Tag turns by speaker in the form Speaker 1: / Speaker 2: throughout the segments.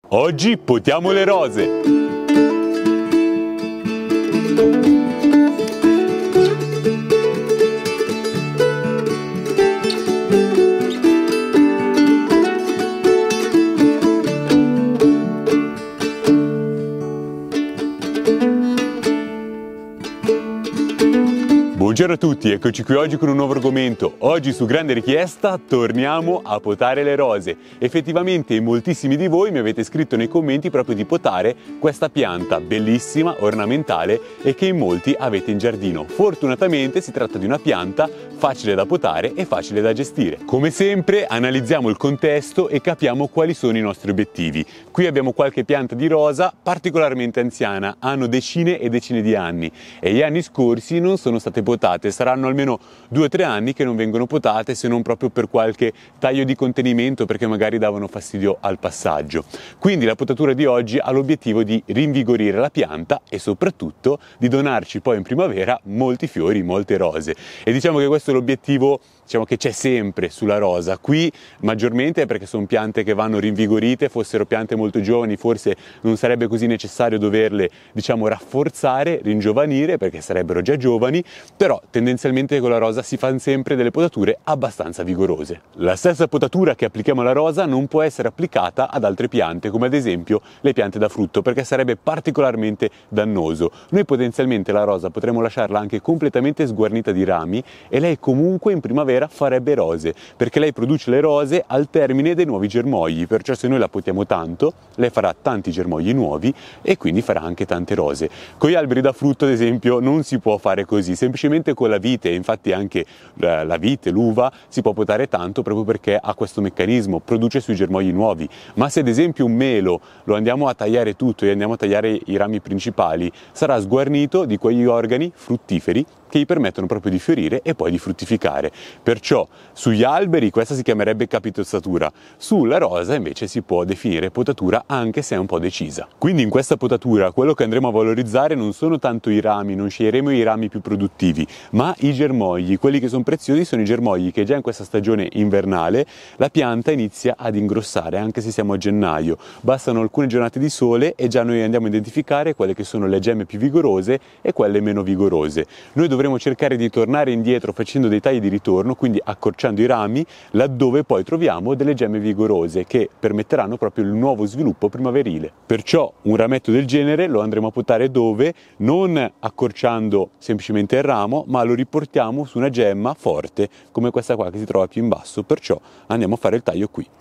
Speaker 1: Oggi potiamo le rose! Buongiorno a tutti, eccoci qui oggi con un nuovo argomento. Oggi su grande richiesta torniamo a potare le rose. Effettivamente moltissimi di voi mi avete scritto nei commenti proprio di potare questa pianta bellissima, ornamentale e che in molti avete in giardino. Fortunatamente si tratta di una pianta facile da potare e facile da gestire. Come sempre analizziamo il contesto e capiamo quali sono i nostri obiettivi. Qui abbiamo qualche pianta di rosa particolarmente anziana, hanno decine e decine di anni e gli anni scorsi non sono state potate. Saranno almeno 2 o 3 anni che non vengono potate, se non proprio per qualche taglio di contenimento, perché magari davano fastidio al passaggio. Quindi la potatura di oggi ha l'obiettivo di rinvigorire la pianta e soprattutto di donarci poi in primavera molti fiori, molte rose. E diciamo che questo è l'obiettivo, diciamo, che c'è sempre sulla rosa. Qui maggiormente è perché sono piante che vanno rinvigorite. Fossero piante molto giovani forse non sarebbe così necessario doverle, diciamo, rafforzare, ringiovanire, perché sarebbero già giovani, però tendenzialmente con la rosa si fanno sempre delle potature abbastanza vigorose. La stessa potatura che applichiamo alla rosa non può essere applicata ad altre piante, come ad esempio le piante da frutto, perché sarebbe particolarmente dannoso. Noi potenzialmente la rosa potremmo lasciarla anche completamente sguarnita di rami e lei comunque in primavera farebbe rose, perché lei produce le rose al termine dei nuovi germogli, perciò se noi la potiamo tanto, lei farà tanti germogli nuovi e quindi farà anche tante rose. Con gli alberi da frutto, ad esempio, non si può fare così, semplicemente con la vite, infatti anche la vite, l'uva, si può potare tanto proprio perché ha questo meccanismo, produce sui germogli nuovi. Ma se ad esempio un melo lo andiamo a tagliare tutto e andiamo a tagliare i rami principali, sarà sguarnito di quegli organi fruttiferi che gli permettono proprio di fiorire e poi di fruttificare. Perciò sugli alberi questa si chiamerebbe capitozzatura, sulla rosa invece si può definire potatura, anche se è un po' decisa. Quindi in questa potatura quello che andremo a valorizzare non sono tanto i rami, non sceglieremo i rami più produttivi, ma i germogli. Quelli che sono preziosi sono i germogli che già in questa stagione invernale la pianta inizia ad ingrossare, anche se siamo a gennaio. Bastano alcune giornate di sole e già noi andiamo a identificare quelle che sono le gemme più vigorose e quelle meno vigorose. Noi dovremo cercare di tornare indietro facendo dei tagli di ritorno, quindi accorciando i rami, laddove poi troviamo delle gemme vigorose che permetteranno proprio il nuovo sviluppo primaverile. Perciò un rametto del genere lo andremo a potare dove? Non accorciando semplicemente il ramo, ma lo riportiamo su una gemma forte come questa qua che si trova più in basso, perciò andiamo a fare il taglio qui.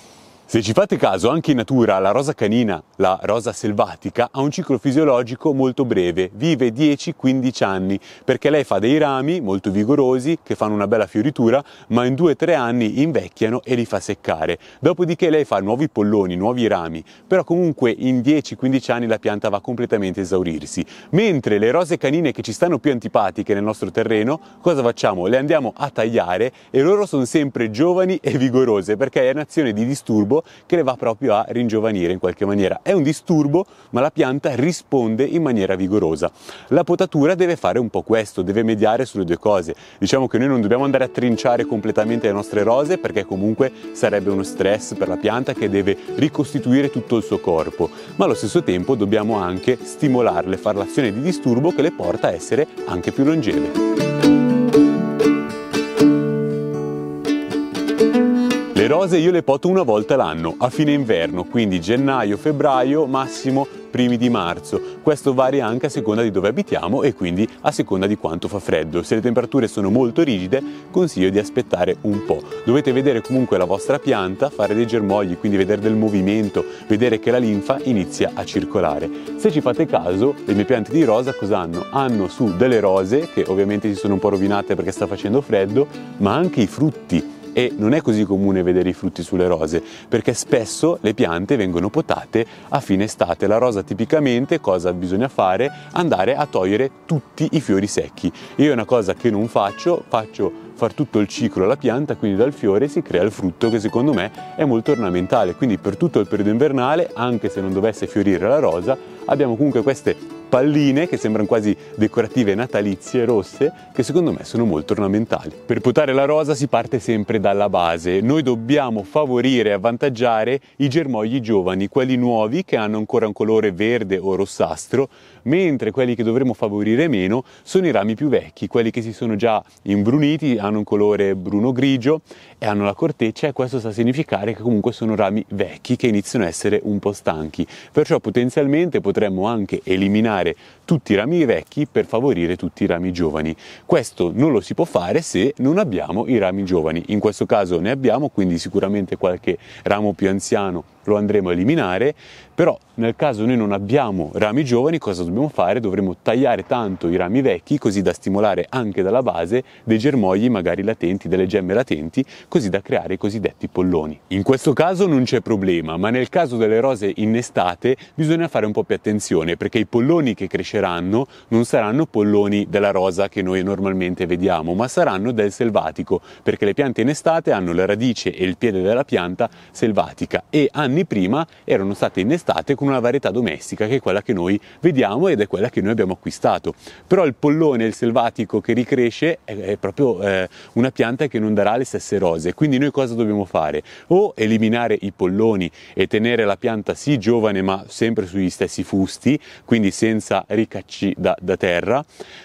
Speaker 1: Se ci fate caso, anche in natura la rosa canina, la rosa selvatica, ha un ciclo fisiologico molto breve, vive 10-15 anni, perché lei fa dei rami molto vigorosi che fanno una bella fioritura, ma in 2-3 anni invecchiano e li fa seccare. Dopodiché lei fa nuovi polloni, nuovi rami, però comunque in 10-15 anni la pianta va completamente a esaurirsi. Mentre le rose canine che ci stanno più antipatiche nel nostro terreno, cosa facciamo? Le andiamo a tagliare e loro sono sempre giovani e vigorose, perché è un'azione di disturbo che le va proprio a ringiovanire in qualche maniera. È un disturbo, ma la pianta risponde in maniera vigorosa. La potatura deve fare un po' questo, deve mediare sulle due cose. Diciamo che noi non dobbiamo andare a trinciare completamente le nostre rose, perché comunque sarebbe uno stress per la pianta che deve ricostituire tutto il suo corpo, ma allo stesso tempo dobbiamo anche stimolarle, fare l'azione di disturbo che le porta a essere anche più longeve. Le rose io le poto una volta l'anno, a fine inverno, quindi gennaio, febbraio, massimo primi di marzo. Questo varia anche a seconda di dove abitiamo e quindi a seconda di quanto fa freddo. Se le temperature sono molto rigide, consiglio di aspettare un po'. Dovete vedere comunque la vostra pianta, fare dei germogli, quindi vedere del movimento, vedere che la linfa inizia a circolare. Se ci fate caso, le mie piante di rosa cosa hanno? Hanno su delle rose, che ovviamente si sono un po' rovinate perché sta facendo freddo, ma anche i frutti. E non è così comune vedere i frutti sulle rose, perché spesso le piante vengono potate a fine estate. La rosa tipicamente cosa bisogna fare? Andare a togliere tutti i fiori secchi. Io è una cosa che non faccio far tutto il ciclo alla pianta, quindi dal fiore si crea il frutto, che secondo me è molto ornamentale. Quindi per tutto il periodo invernale, anche se non dovesse fiorire la rosa, abbiamo comunque queste palline che sembrano quasi decorative natalizie rosse, che secondo me sono molto ornamentali. Per potare la rosa si parte sempre dalla base. Noi dobbiamo favorire e avvantaggiare i germogli giovani, quelli nuovi che hanno ancora un colore verde o rossastro, mentre quelli che dovremo favorire meno sono i rami più vecchi, quelli che si sono già imbruniti, hanno un colore bruno-grigio e hanno la corteccia, e questo sta a significare che comunque sono rami vecchi che iniziano a essere un po' stanchi. Perciò potenzialmente potremmo anche eliminare tutti i rami vecchi per favorire tutti i rami giovani. Questo non lo si può fare se non abbiamo i rami giovani. In questo caso ne abbiamo, quindi sicuramente qualche ramo più anziano lo andremo a eliminare, però nel caso noi non abbiamo rami giovani, cosa dobbiamo fare? Dovremo tagliare tanto i rami vecchi, così da stimolare anche dalla base dei germogli magari latenti, delle gemme latenti, così da creare i cosiddetti polloni. In questo caso non c'è problema, ma nel caso delle rose innestate bisogna fare un po' più attenzione, perché i polloni che cresceranno non saranno polloni della rosa che noi normalmente vediamo, ma saranno del selvatico, perché le piante innestate hanno la radice e il piede della pianta selvatica, e anni prima erano state innestate con una varietà domestica che è quella che noi vediamo ed è quella che noi abbiamo acquistato. Però il pollone, il selvatico che ricresce, è proprio una pianta che non darà le stesse rose. Quindi noi cosa dobbiamo fare? O eliminare i polloni e tenere la pianta sì giovane ma sempre sugli stessi fusti, quindi senza ricacci da terra,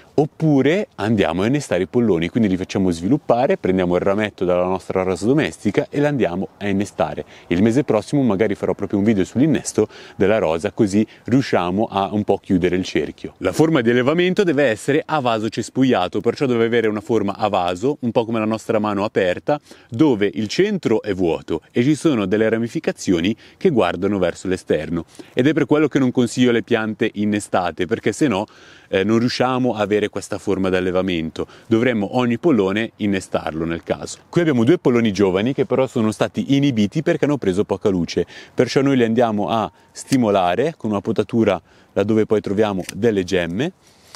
Speaker 1: oppure andiamo a innestare i polloni, quindi li facciamo sviluppare, prendiamo il rametto dalla nostra rosa domestica e la andiamo a innestare. Il mese prossimo magari farò proprio un video sull'innesto della rosa, così riusciamo a un po' chiudere il cerchio. La forma di allevamento deve essere a vaso cespugliato, perciò deve avere una forma a vaso, un po' come la nostra mano aperta, dove il centro è vuoto e ci sono delle ramificazioni che guardano verso l'esterno. Ed è per quello che non consiglio le piante innestate, perché se no non riusciamo a avere questa forma di allevamento. Dovremmo ogni pollone innestarlo nel caso. Qui abbiamo due polloni giovani che però sono stati inibiti perché hanno preso poca luce, perciò noi li andiamo a stimolare con una potatura laddove poi troviamo delle gemme,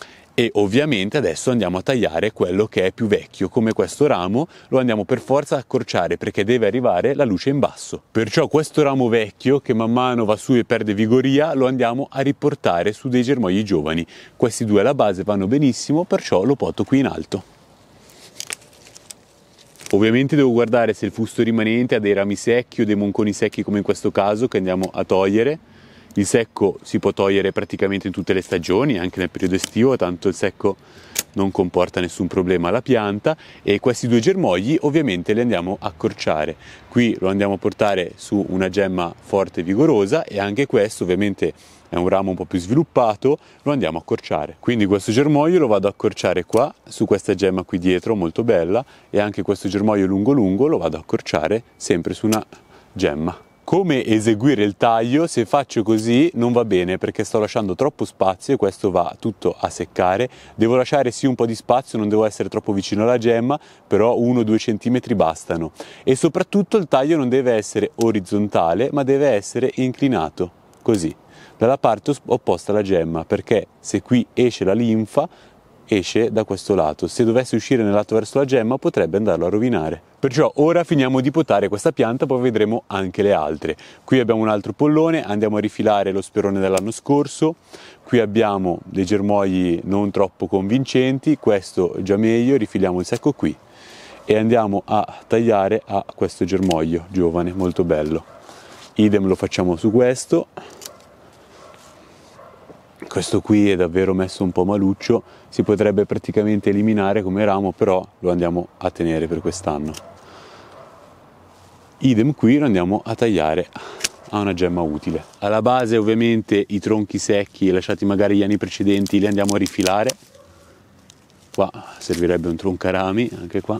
Speaker 1: e ovviamente adesso andiamo a tagliare quello che è più vecchio, come questo ramo lo andiamo per forza a accorciare perché deve arrivare la luce in basso. Perciò questo ramo vecchio che man mano va su e perde vigoria lo andiamo a riportare su dei germogli giovani. Questi due alla base vanno benissimo, perciò lo poto qui in alto. Ovviamente devo guardare se il fusto rimanente ha dei rami secchi o dei monconi secchi come in questo caso che andiamo a togliere. Il secco si può togliere praticamente in tutte le stagioni, anche nel periodo estivo, tanto il secco non comporta nessun problema alla pianta, e questi due germogli ovviamente li andiamo a accorciare. Qui lo andiamo a portare su una gemma forte e vigorosa, e anche questo ovviamente è un ramo un po' più sviluppato, lo andiamo a accorciare. Quindi questo germoglio lo vado a accorciare qua, su questa gemma qui dietro molto bella, e anche questo germoglio lungo lungo lo vado a accorciare sempre su una gemma. Come eseguire il taglio? Se faccio così non va bene perché sto lasciando troppo spazio e questo va tutto a seccare. Devo lasciare sì un po' di spazio, non devo essere troppo vicino alla gemma, però 1-2 centimetri bastano. E soprattutto il taglio non deve essere orizzontale, ma deve essere inclinato, così, dalla parte opposta alla gemma, perché se qui esce la linfa, esce da questo lato. Se dovesse uscire nel lato verso la gemma potrebbe andarlo a rovinare. Perciò ora finiamo di potare questa pianta, poi vedremo anche le altre. Qui abbiamo un altro pollone, andiamo a rifilare lo sperone dell'anno scorso. Qui abbiamo dei germogli non troppo convincenti, questo già meglio, rifiliamo il secco qui e andiamo a tagliare a questo germoglio giovane molto bello. Idem lo facciamo su questo. Questo qui è davvero messo un po' maluccio, si potrebbe praticamente eliminare come ramo, però lo andiamo a tenere per quest'anno. Idem qui lo andiamo a tagliare a una gemma utile. Alla base ovviamente i tronchi secchi lasciati magari gli anni precedenti li andiamo a rifilare. Qua servirebbe un troncarami, anche qua.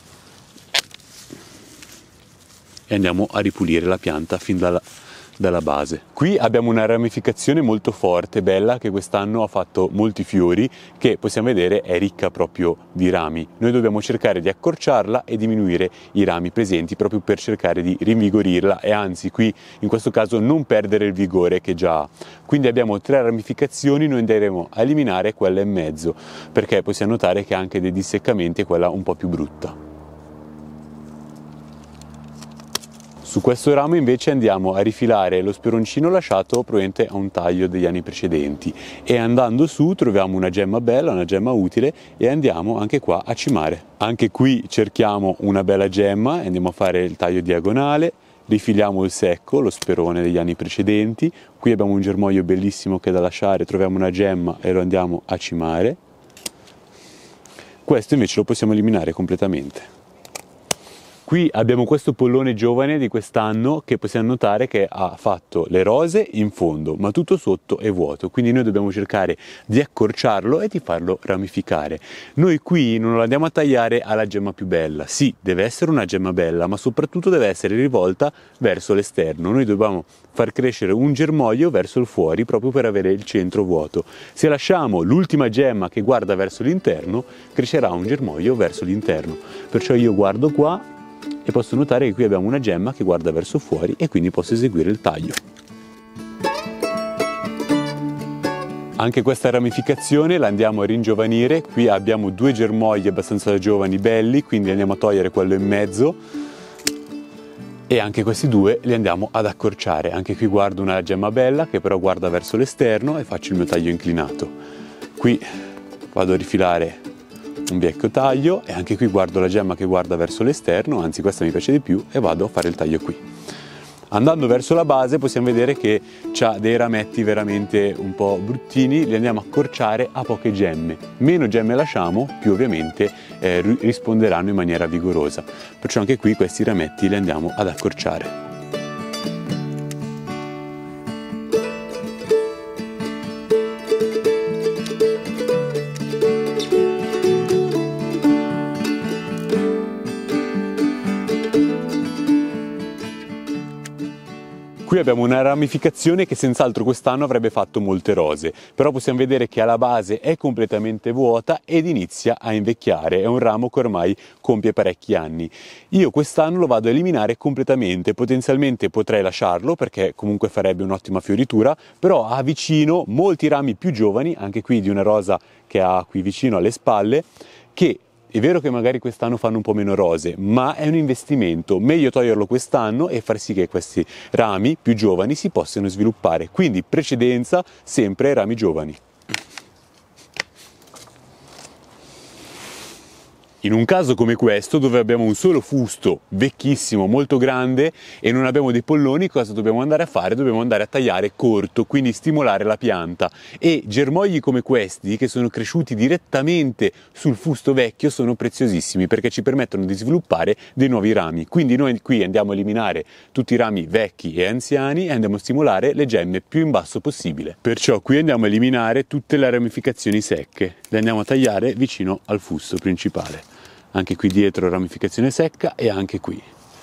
Speaker 1: E andiamo a ripulire la pianta fin dalla base. Qui abbiamo una ramificazione molto forte, bella, che quest'anno ha fatto molti fiori, che possiamo vedere è ricca proprio di rami. Noi dobbiamo cercare di accorciarla e diminuire i rami presenti proprio per cercare di rinvigorirla e anzi qui in questo caso non perdere il vigore che già ha. Quindi abbiamo 3 ramificazioni, noi andremo a eliminare quella in mezzo perché possiamo notare che ha anche dei disseccamenti e quella un po' più brutta. Su questo ramo invece andiamo a rifilare lo speroncino lasciato probabilmente a un taglio degli anni precedenti e andando su troviamo una gemma bella, una gemma utile e andiamo anche qua a cimare. Anche qui cerchiamo una bella gemma e andiamo a fare il taglio diagonale, rifiliamo il secco, lo sperone degli anni precedenti, qui abbiamo un germoglio bellissimo che è da lasciare, troviamo una gemma e lo andiamo a cimare. Questo invece lo possiamo eliminare completamente. Qui abbiamo questo pollone giovane di quest'anno che possiamo notare che ha fatto le rose in fondo, ma tutto sotto è vuoto, quindi noi dobbiamo cercare di accorciarlo e di farlo ramificare. Noi qui non lo andiamo a tagliare alla gemma più bella, sì, deve essere una gemma bella, ma soprattutto deve essere rivolta verso l'esterno. Noi dobbiamo far crescere un germoglio verso il fuori proprio per avere il centro vuoto. Se lasciamo l'ultima gemma che guarda verso l'interno, crescerà un germoglio verso l'interno. Perciò io guardo qua e posso notare che qui abbiamo una gemma che guarda verso fuori e quindi posso eseguire il taglio. Anche questa ramificazione la andiamo a ringiovanire, qui abbiamo due germogli abbastanza giovani belli, quindi andiamo a togliere quello in mezzo e anche questi due li andiamo ad accorciare. Anche qui guardo una gemma bella che però guarda verso l'esterno e faccio il mio taglio inclinato. Qui vado a rifilare un vecchio taglio e anche qui guardo la gemma che guarda verso l'esterno, anzi questa mi piace di più e vado a fare il taglio qui. Andando verso la base possiamo vedere che ha dei rametti veramente un po' bruttini, li andiamo a accorciare a poche gemme. Meno gemme lasciamo, più ovviamente risponderanno in maniera vigorosa. Perciò anche qui questi rametti li andiamo ad accorciare. Qui abbiamo una ramificazione che senz'altro quest'anno avrebbe fatto molte rose, però possiamo vedere che alla base è completamente vuota ed inizia a invecchiare, è un ramo che ormai compie parecchi anni. Io quest'anno lo vado a eliminare completamente, potenzialmente potrei lasciarlo perché comunque farebbe un'ottima fioritura, però ha vicino molti rami più giovani, anche qui di una rosa che ha qui vicino alle spalle, che è vero che magari quest'anno fanno un po' meno rose, ma è un investimento, meglio toglierlo quest'anno e far sì che questi rami più giovani si possano sviluppare, quindi precedenza sempre ai rami giovani. In un caso come questo, dove abbiamo un solo fusto vecchissimo, molto grande e non abbiamo dei polloni, cosa dobbiamo andare a fare? Dobbiamo andare a tagliare corto, quindi stimolare la pianta. E germogli come questi, che sono cresciuti direttamente sul fusto vecchio, sono preziosissimi perché ci permettono di sviluppare dei nuovi rami. Quindi noi qui andiamo a eliminare tutti i rami vecchi e anziani e andiamo a stimolare le gemme più in basso possibile. Perciò qui andiamo a eliminare tutte le ramificazioni secche, le andiamo a tagliare vicino al fusto principale. Anche qui dietro ramificazione secca e anche qui.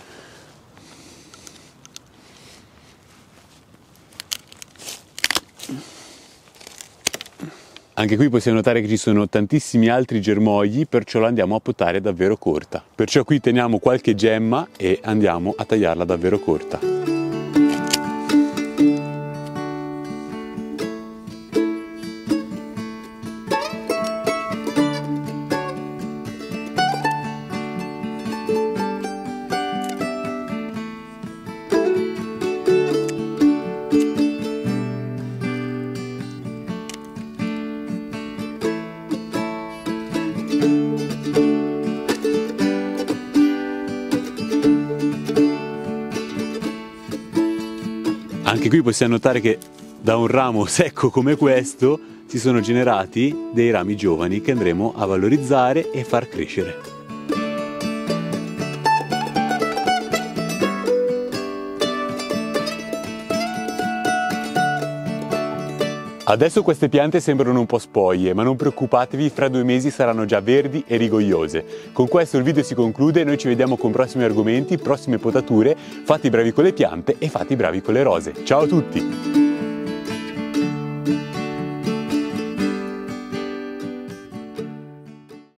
Speaker 1: Anche qui possiamo notare che ci sono tantissimi altri germogli, perciò la andiamo a potare davvero corta. Perciò qui teniamo qualche gemma e andiamo a tagliarla davvero corta. Anche qui possiamo notare che da un ramo secco come questo si sono generati dei rami giovani che andremo a valorizzare e far crescere. Adesso queste piante sembrano un po' spoglie, ma non preoccupatevi, fra 2 mesi saranno già verdi e rigogliose. Con questo il video si conclude, noi ci vediamo con prossimi argomenti, prossime potature. Fate i bravi con le piante e fate i bravi con le rose. Ciao a tutti!